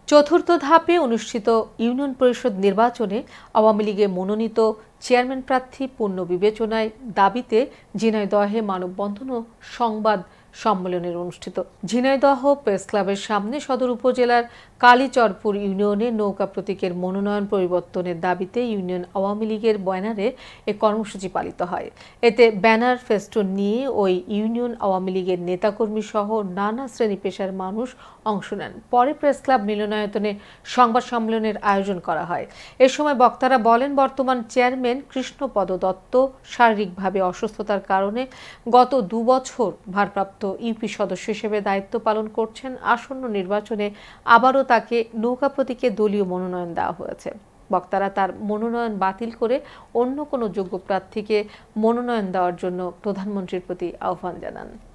চতুর্থ ধাপে অনুষ্ঠিত ইউনিয়ন পরিষদ নির্বাচনে আওয়ামী লীগে মনোনীত চেয়ারম্যান প্রার্থী পুনর্বিবেচনায় দাবিতে ঝিনাইদহে মানববন্ধন ও সংবাদ সম্মেলনের অনুষ্ঠিত। ঝিনাইদহ প্রেস ক্লাবের সামনে সদর উপজেলার কালীচরপুর ইউনিয়নে নৌকা প্রতীকের মনোনয়ন পরিবর্তনের দাবিতে ইউনিয়ন আওয়ামী লীগের ব্যানারে এ কর্মসূচি পালিত হয়। এতে ব্যানার ফেস্টুন নিয়ে ওই ইউনিয়ন আওয়ামী লীগের নেতাকর্মী সহ নানা শ্রেণী পেশার মানুষ অংশ নেন। পরে প্রেস ক্লাব মিলনায়তনে সংবাদ সম্মেলনের আয়োজন করা হয়। এ সময় বক্তারা বলেন, বর্তমান চেয়ারম্যান কৃষ্ণপদ দত্ত শারীরিকভাবে অসুস্থতার কারণে গত 2 বছর ভারপ্রাপ্ত ইউপি সদস্য হিসেবে দায়িত্ব পালন করছেন। আসন্ন নির্বাচনে আবারও তাকে নৌকা প্রতীকে দলীয় মনোনয়ন দেওয়া হয়েছে। বক্তারা তার মনোনয়ন বাতিল করে অন্য কোনো যোগ্য প্রার্থীকে মনোনয়ন দেওয়ার জন্য প্রধানমন্ত্রীর প্রতি আহ্বান জানান।